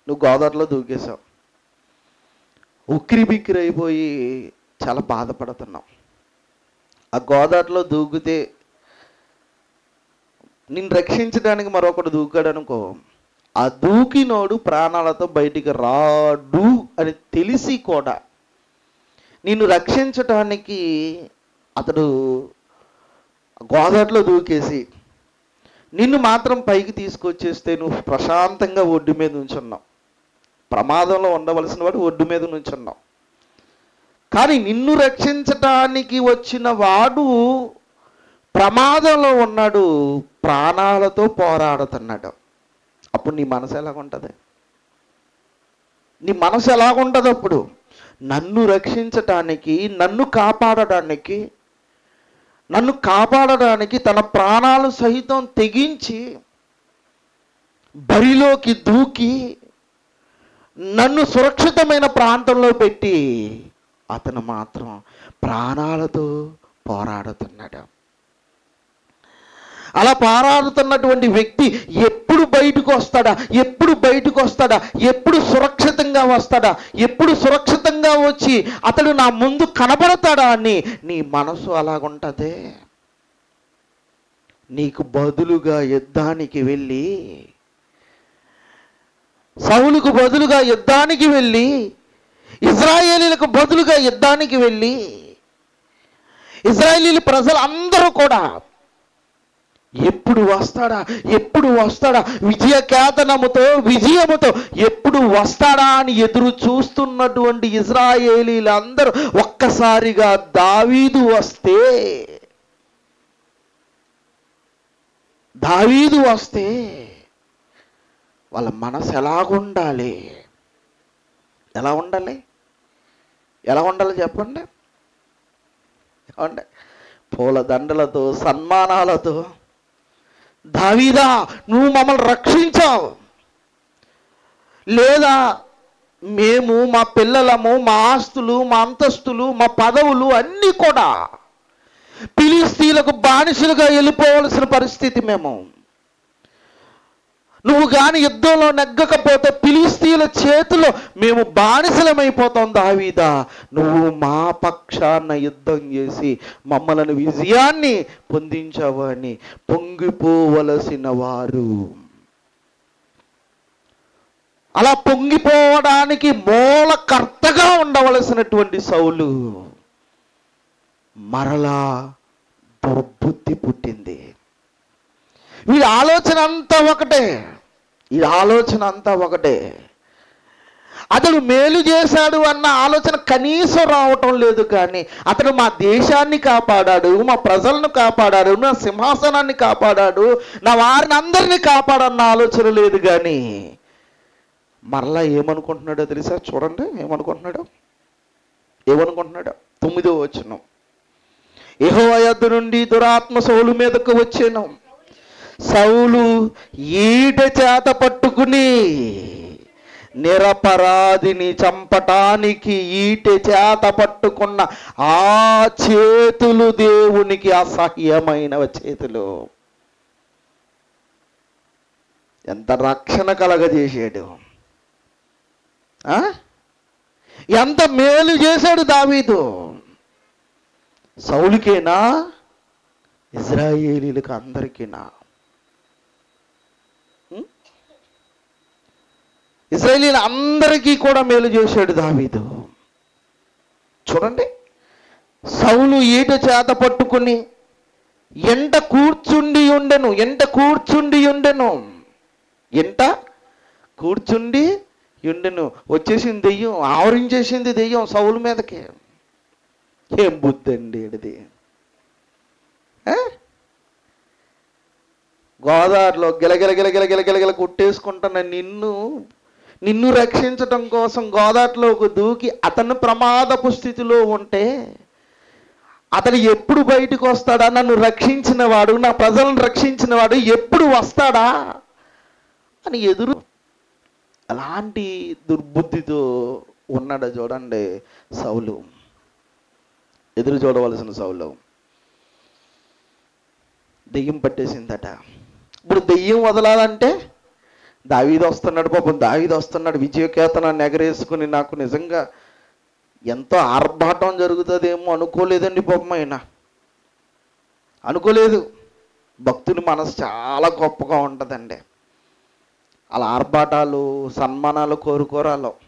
నువ్వు గోదావరిలో దూకేశావు, ఉక్కిరి బిక్కిరి అయిపోయి చాలా బాధపడుతున్నావు. ఆ గోదావరిలో దూకితే నిన్ను రక్షించడానికి మరొకడు దూకాడు అనుకో, ఆ దూకినోడు ప్రాణాలతో బయటికి రాడు అని తెలిసి కూడా నిన్ను రక్షించటానికి అతడు గోదావరిలో దూకేసి నిన్ను మాత్రం పైకి తీసుకొచ్చేస్తే నువ్వు ప్రశాంతంగా ఒడ్డు మీద నుంచున్నావు. ప్రమాదంలో ఉండవలసిన వాడు ఒడ్డు మీద నుంచున్నావు. కానీ నిన్ను రక్షించటానికి వచ్చిన వాడు ప్రమాదంలో ఉన్నాడు, ప్రాణాలతో పోరాడుతున్నాడు. అప్పుడు నీ మనసు ఎలాగుంటుంది? నీ మనసు ఎలాగుంటుంది? అప్పుడు నన్ను రక్షించటానికి, నన్ను కాపాడడానికి తన ప్రాణాలు సహితం తెగించి బరిలోకి దూకి నన్ను సురక్షితమైన ప్రాంతంలో పెట్టి అతను మాత్రం ప్రాణాలతో పోరాడుతున్నాడు. అలా పోరాడుతున్నటువంటి వ్యక్తి ఎప్పుడు బయటకు వస్తాడా, ఎప్పుడు సురక్షితంగా వస్తాడా, ఎప్పుడు సురక్షితంగా వచ్చి అతడు నా ముందు కనబడతాడా అని నీ మనసు అలాగుంటదే. నీకు బదులుగా యుద్ధానికి వెళ్ళి, సౌలుకు బదులుగా యుద్ధానికి వెళ్ళి, ఇశ్రాయేలీలకు బదులుగా యుద్ధానికి వెళ్ళి ఇశ్రాయేలీ ప్రజలందరూ కూడా ఎప్పుడు వస్తాడా విజయముతో ఎప్పుడు వస్తాడా అని ఎదురు చూస్తున్నటువంటి ఇశ్రాయేలీలందరూ ఒక్కసారిగా దావీదు వస్తే వాళ్ళ మనసు ఎలా ఉండాలి చెప్పండి. పూల దండలతో, సన్మానాలతో, దావీదా నువ్వు మమ్మల్ని రక్షించావు, లేదా మేము మా పిల్లలము, మా ఆస్తులు, మా అంతస్తులు, మా పదవులు అన్నీ కూడా ఫిలిష్తీయులకు బానిసలుగా వెళ్ళిపోవలసిన పరిస్థితి. నువ్వు కానీ యుద్ధంలో నెగ్గకపోతే ఫిలిష్తీయుల చేతిలో మేము బానిసలమైపోతాం. దావీదా నువ్వు మా పక్షాన యుద్ధం చేసి మమ్మల్ని విజయాన్ని పొందించావు అని పొంగిపోవలసిన వారు, అలా పొంగిపోవడానికి మూలకర్తగా ఉండవలసినటువంటి సౌలు మరలా దుర్బుద్ధి పుట్టింది. వీడి ఆలోచన అంతా ఒకటే. అతడు మేలు చేశాడు అన్న ఆలోచన కనీసం రావటం లేదు. కానీ అతడు మా దేశాన్ని కాపాడాడు, మా ప్రజలను కాపాడాడు, నా సింహాసనాన్ని కాపాడాడు, నా వారిని అందరినీ కాపాడన్న ఆలోచన లేదు. కానీ మరలా ఏమనుకుంటున్నాడో తెలుసా? చూడండి ఏమనుకుంటున్నాడు. 9వ వచనం, యెహోవా యొద్ద నుండి దురాత్మ సౌలు మీదకు వచ్చెను. సౌలు ఈట చేత పట్టుకుని నిరపరాధిని చంపటానికి ఈట చేత పట్టుకున్న ఆ చేతులు దేవునికి అసహ్యమైన చేతులు. ఎంత రక్షణ కలగజేశాడు, ఎంత మేలు చేశాడు దావీదు. సౌలుకేనా, ఇశ్రాయేలీలకు అందరికీనా? ఇశ్రాయేలీల అందరికీ కూడా మేలు చేశాడు దావీదు. చూడండి, సౌలు ఈట చేత పట్టుకుని ఎంట కూర్చుండి ఉండెను. వచ్చేసింది దెయ్యం, ఆవరించేసింది దెయ్యం సౌలు మీదకి. ఏం బుద్ధి అండి ఇది! గోదావరిలో గిలగిల కుట్టేసుకుంటున్న నిన్ను రక్షించటం కోసం గోదావరిలోకి దూకి అతను ప్రమాదపు స్థితిలో ఉంటే అతను ఎప్పుడు బయటకు వస్తాడా? నన్ను రక్షించిన వాడు, నా ప్రజలను రక్షించిన వాడు ఎప్పుడు వస్తాడా అని అలాంటి దుర్బుద్ధితో ఉన్నాడు. చూడండి సౌలు, ఎదురు చూడవలసిన సౌలు. దెయ్యం పట్టేసిందట. ఇప్పుడు దెయ్యం వదలాలంటే దావీదు వస్తున్నాడు, పాపం దావీదు వస్తున్నాడు విజయకేతనాన్ని ఎగరేసుకుని. నాకు నిజంగా ఎంతో ఆర్భాటం జరుగుతుందేమో అనుకోలేదండి పాపం. ఆయన అనుకోలేదు. భక్తుని మనసు చాలా గొప్పగా ఉంటుందండి. అలా ఆర్భాటాలు సన్మానాలు కోరుకోరాలో.